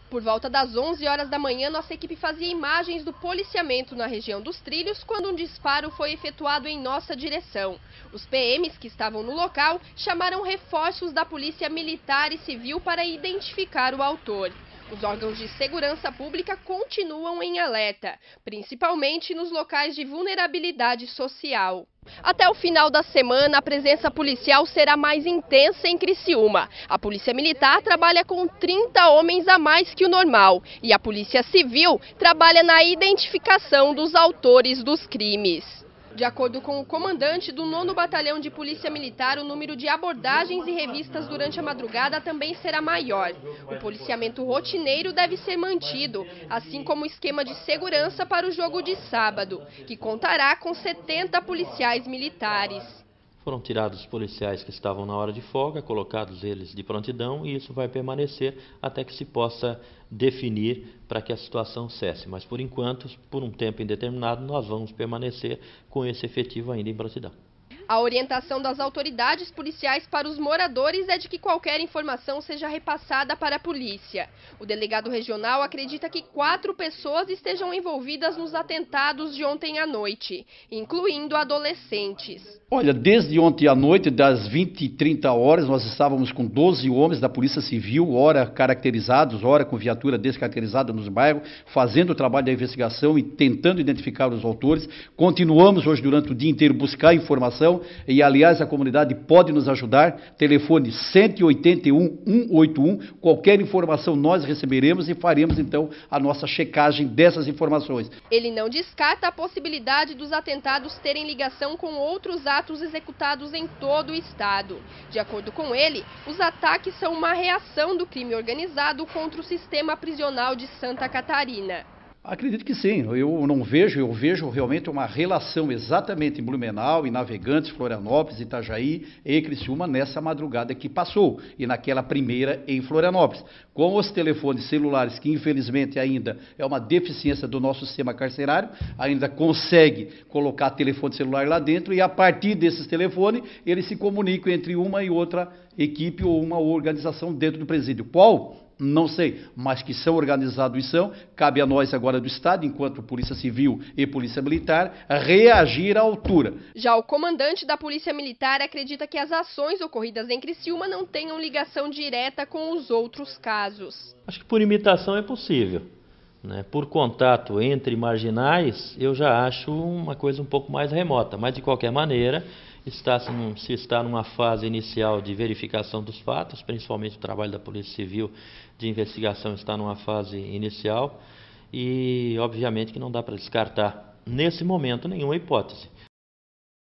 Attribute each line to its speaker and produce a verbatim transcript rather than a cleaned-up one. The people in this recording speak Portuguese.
Speaker 1: Por volta das onze horas da manhã, nossa equipe fazia imagens do policiamento na região dos trilhos quando um disparo foi efetuado em nossa direção. Os P Ms que estavam no local chamaram reforços da Polícia Militar e Civil para identificar o autor. Os órgãos de segurança pública continuam em alerta, principalmente nos locais de vulnerabilidade social. Até o final da semana, a presença policial será mais intensa em Criciúma. A Polícia Militar trabalha com trinta homens a mais que o normal e a Polícia Civil trabalha na identificação dos autores dos crimes. De acordo com o comandante do nono Batalhão de Polícia Militar, o número de abordagens e revistas durante a madrugada também será maior. O policiamento rotineiro deve ser mantido, assim como o esquema de segurança para o jogo de sábado, que contará com setenta policiais militares.
Speaker 2: Foram tirados os policiais que estavam na hora de folga, colocados eles de prontidão, e isso vai permanecer até que se possa definir para que a situação cesse. Mas, por enquanto, por um tempo indeterminado, nós vamos permanecer com esse efetivo ainda em prontidão.
Speaker 1: A orientação das autoridades policiais para os moradores é de que qualquer informação seja repassada para a polícia. O delegado regional acredita que quatro pessoas estejam envolvidas nos atentados de ontem à noite, incluindo adolescentes.
Speaker 3: Olha, desde ontem à noite, das vinte e trinta horas, nós estávamos com doze homens da Polícia Civil, ora caracterizados, ora com viatura descaracterizada nos bairros, fazendo o trabalho da investigação e tentando identificar os autores. Continuamos hoje durante o dia inteiro buscar informação e, aliás, a comunidade pode nos ajudar. Telefone cento e oitenta e um, cento e oitenta e um, qualquer informação nós receberemos e faremos então a nossa checagem dessas informações.
Speaker 1: Ele não descarta a possibilidade dos atentados terem ligação com outros atos atos executados em todo o estado. De acordo com ele, os ataques são uma reação do crime organizado contra o sistema prisional de Santa Catarina.
Speaker 3: Acredito que sim, eu não vejo, eu vejo realmente uma relação exatamente em Blumenau, em Navegantes, Florianópolis, Itajaí e Criciúma nessa madrugada que passou e naquela primeira em Florianópolis. Com os telefones celulares, que infelizmente ainda é uma deficiência do nosso sistema carcerário, ainda consegue colocar telefone celular lá dentro e a partir desses telefones eles se comunicam entre uma e outra equipe ou uma organização dentro do presídio. Qual? Não sei, mas que são organizados e são, cabe a nós agora do Estado, enquanto Polícia Civil e Polícia Militar, reagir à altura.
Speaker 1: Já o comandante da Polícia Militar acredita que as ações ocorridas em Criciúma não tenham ligação direta com os outros casos.
Speaker 2: Acho que por imitação é possível, né? Por contato entre marginais, eu já acho uma coisa um pouco mais remota, mas de qualquer maneira, Está, se está numa fase inicial de verificação dos fatos, principalmente o trabalho da Polícia Civil de investigação está numa fase inicial e, obviamente, que não dá para descartar, nesse momento, nenhuma hipótese.